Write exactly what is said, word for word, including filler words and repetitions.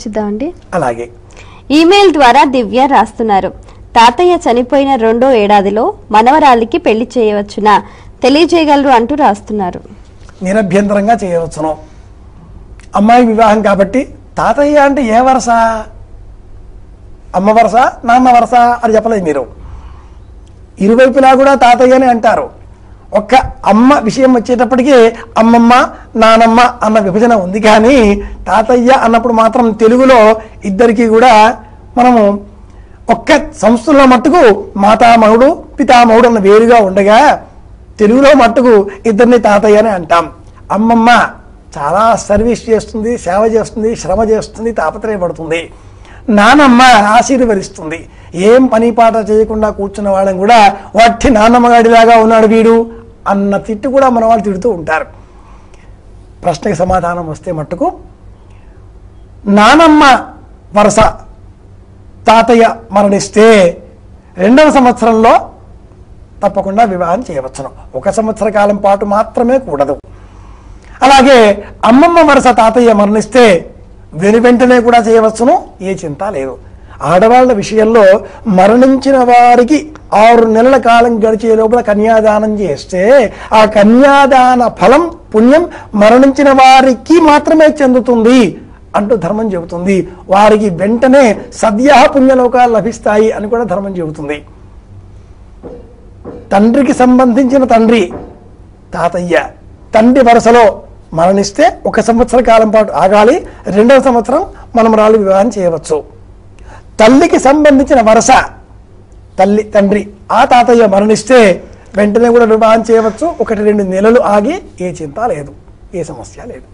చర్చిద్దామండి. అలాగే ఈమెయిల్ ద్వారా దివ్య రాస్తున్నారు. తాతయ్య చనిపోయిన రెండో ఏడాదిలో మనవరాలికి పెళ్లి చేయవచ్చునా తెలియజేయగలరు అంటూ రాస్తున్నారు. నిరభ్యంతరంగా చేయవచ్చును. అమ్మాయి వివాహం కాబట్టి తాతయ్య అంటే ఏ వరస, అమ్మ వరస నాన్న వరస అని చెప్పలేదు మీరు. ఇరువైపులా కూడా తాతయ్యనే అంటారు. ఒక్క అమ్మ విషయం వచ్చేటప్పటికీ అమ్మమ్మ నానమ్మ అన్న విభజన ఉంది. కానీ తాతయ్య అన్నప్పుడు మాత్రం తెలుగులో ఇద్దరికి కూడా మనము ఒక్క సంస్థలో మట్టుకు మాతామహుడు పితామహుడు అన్న వేరుగా ఉండగా తెలుగులో మట్టుకు ఇద్దరిని తాతయ్య అని అంటాం. అమ్మమ్మ చాలా సర్వీస్ చేస్తుంది, సేవ చేస్తుంది, శ్రమ చేస్తుంది, తాపత్రయపడుతుంది. నానమ్మ ఆశీర్వదిస్తుంది. ఏం పని పాట చేయకుండా కూర్చున్న వాళ్ళని కూడా వట్టి నాన్నమ్మగాడిలాగా ఉన్నాడు వీడు అన్న తిట్టు కూడా మన వాళ్ళు తిడుతూ ఉంటారు. ప్రశ్నకి సమాధానం వస్తే మట్టుకు నానమ్మ వరస తాతయ్య మరణిస్తే రెండవ సంవత్సరంలో తప్పకుండా వివాహం చేయవచ్చును. ఒక సంవత్సర కాలం పాటు మాత్రమే కూడదు. అలాగే అమ్మమ్మ వరస తాతయ్య మరణిస్తే వెను వెంటనే కూడా చేయవచ్చును, ఏ చింత లేదు. ఆడవాళ్ల విషయంలో మరణించిన వారికి ఆరు నెలల కాలం గడిచే లోపల కన్యాదానం చేస్తే ఆ కన్యాదాన ఫలం పుణ్యం మరణించిన వారికి మాత్రమే చెందుతుంది అంటూ ధర్మం చెబుతుంది. వారికి వెంటనే సద్య పుణ్యలోకాలు లభిస్తాయి అని కూడా ధర్మం చెబుతుంది. తండ్రికి సంబంధించిన తండ్రి తాతయ్య తండ్రి వరుసలో మరణిస్తే ఒక సంవత్సర కాలం పాటు ఆగాలి. రెండవ సంవత్సరం మనమరాలు వివాహం చేయవచ్చు. తల్లికి సంబంధించిన వరస తల్లి తండ్రి ఆ తాతయ్య మరణిస్తే వెంటనే కూడా వివాహం చేయవచ్చు. ఒకటి రెండు నెలలు ఆగి ఏ చింత లేదు, ఏ సమస్య లేదు.